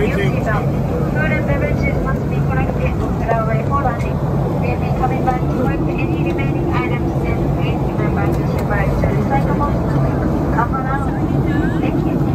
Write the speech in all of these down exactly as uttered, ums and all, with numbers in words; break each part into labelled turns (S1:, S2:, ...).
S1: Waiting.
S2: Food and beverages must be collected on the runway for landing. We'll be coming back to collect any remaining items and please remember to separate the recyclables to come around. Thank you.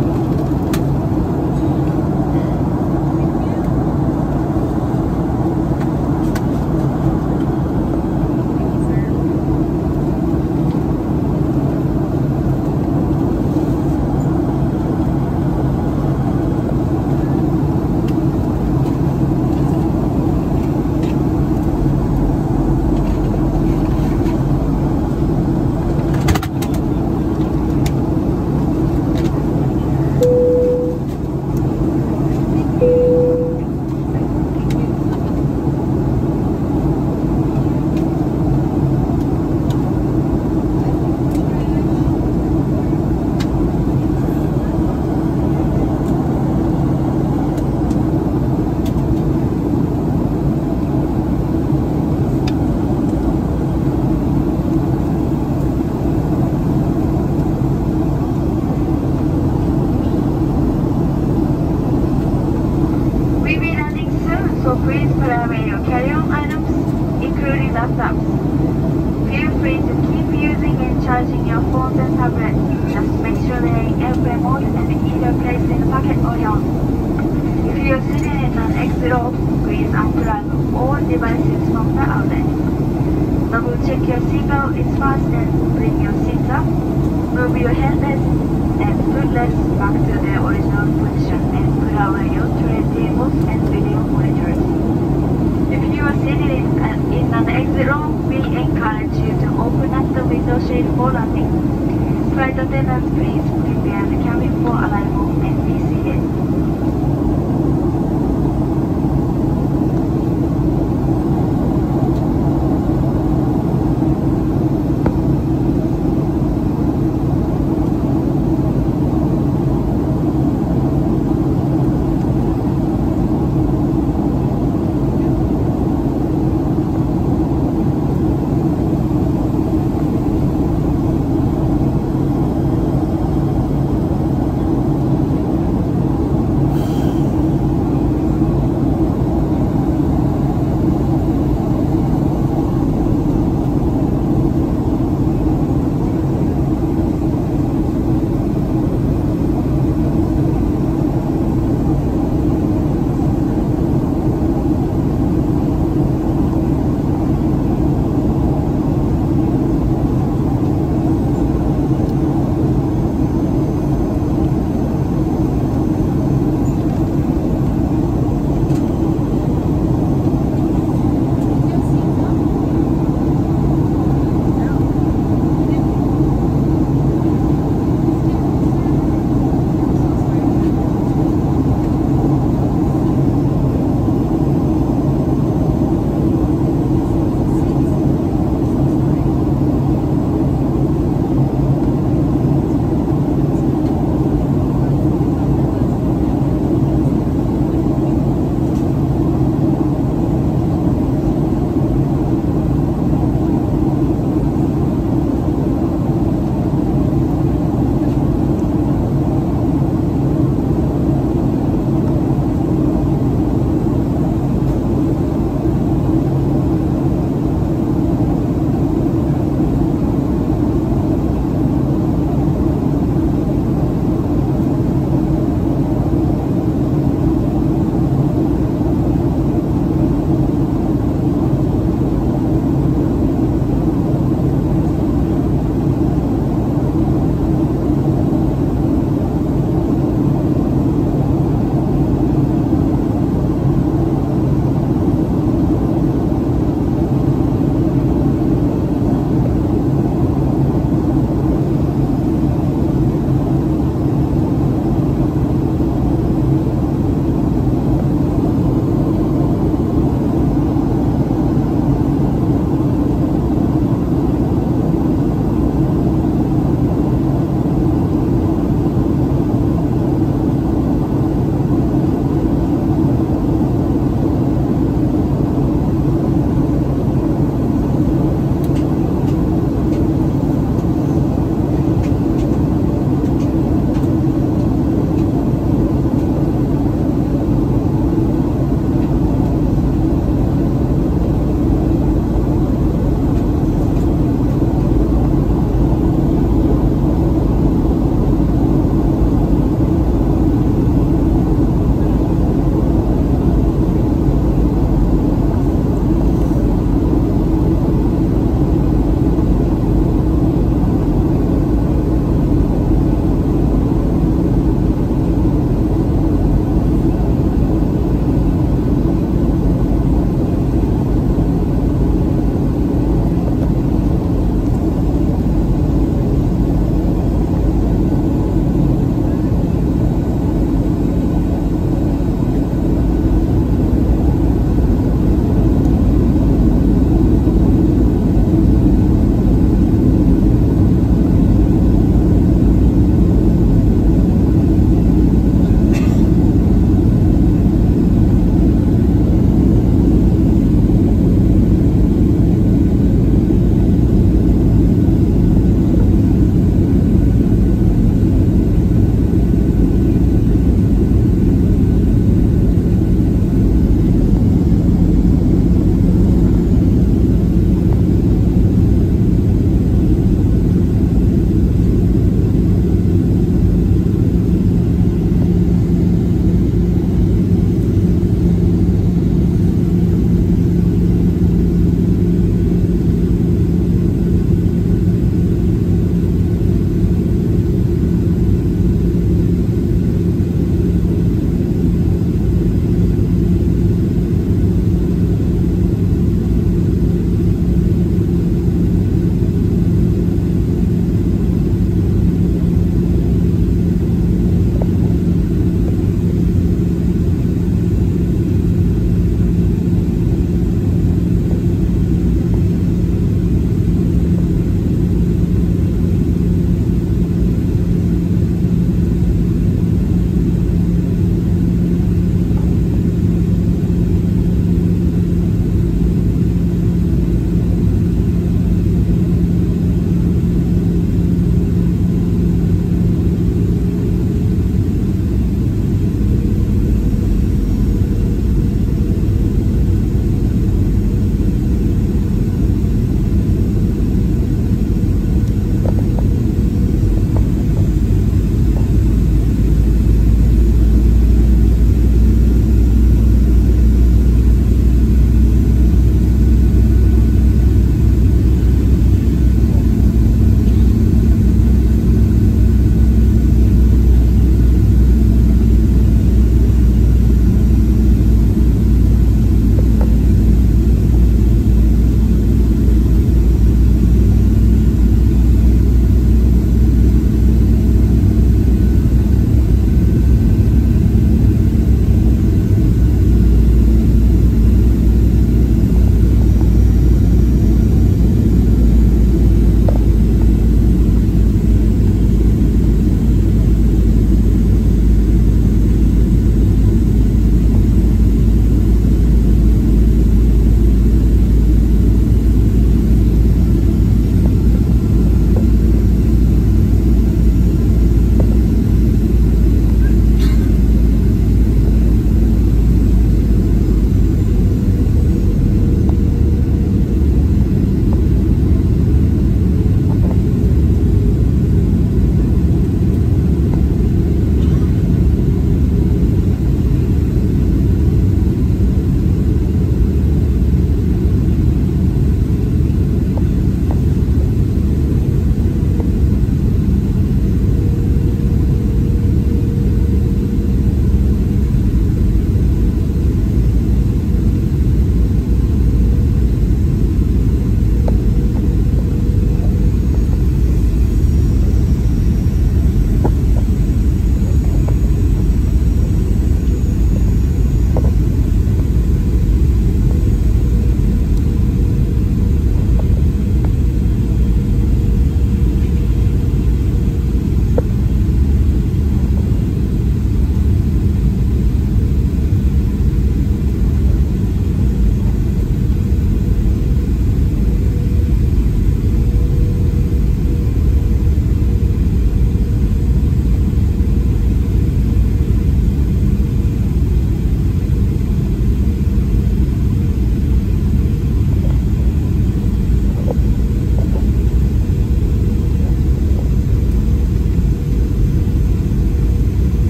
S2: So please put away your carry-on items, including laptops. Feel free to keep using and charging your phones and tablets. Just make sure they're in airplane mode and either placed in a pocket or yawn. If you are sitting in an exit off, please unplug all devices from the outlet. Double check your seatbelt is fastened, bring your seats up, move your headrest and footrest back to their original position and put away your tray tables and video monitors. If you are seated in an, in an exit row, we encourage you to open up the window shade for landing. Flight attendants, please prepare the cabin for arrival and be seated.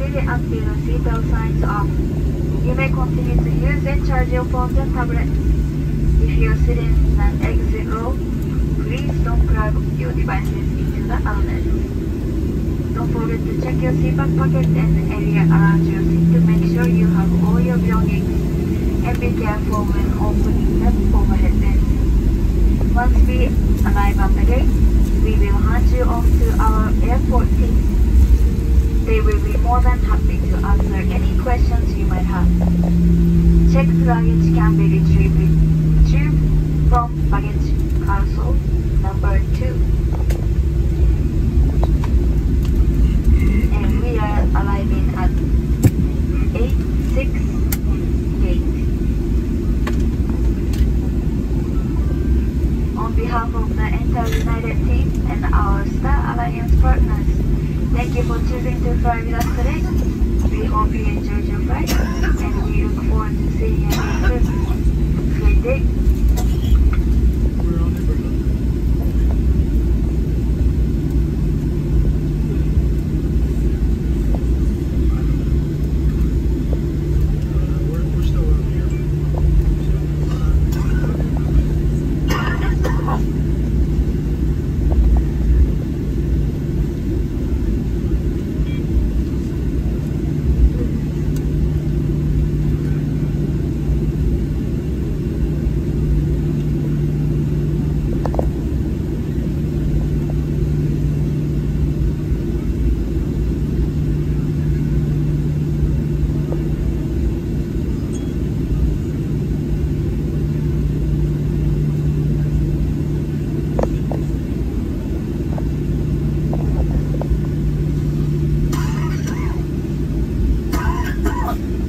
S2: completed until the seatbelt signs off. You may continue to use and charge your phones and tablets. If you are sitting in an exit row, please don't plug your devices into the outlets. Don't forget to check your seatback pocket and the area around your seat to make sure you have all your belongings, and be careful when opening the overhead bins. Once we arrive at the gate, we will hand you off to our airport team. They will be more than happy to answer any questions you might have. Checked luggage can be retrieved, retrieved from baggage carousel number two. And we are arriving at eight six gate. On behalf of the entire United team and our Star Alliance partners, thank you for choosing to fly with us today. We hope you enjoyed your flight, and we look forward to seeing you again soon. Great day.
S1: Come on.